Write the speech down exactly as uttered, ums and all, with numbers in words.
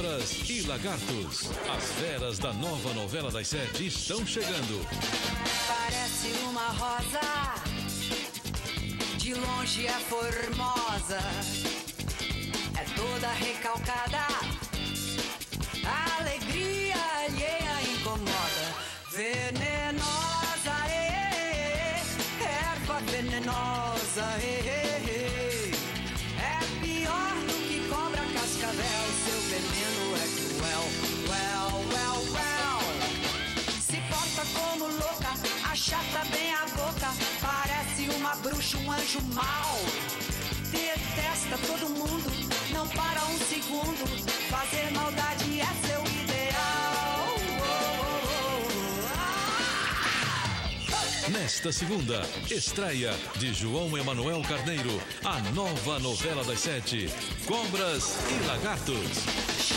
Cobras e lagartos. As feras da nova novela das sete estão chegando. Parece uma rosa, de longe é formosa, é toda recalcada, a alegria alheia incomoda. Venenosa, eh, erva venenosa, eh, é pior do que cobra cascavel, seu veneno é cruel, well, well, well. Se porta como louca, achata bem a boca, parece uma bruxa, um anjo mau. Detesta todo mundo, não para um segundo, fazer maldade é seu ideal. Oh, oh, oh, ah. Nesta segunda, estreia de João Emanuel Carneiro, a nova novela das sete, Cobras e Lagartos.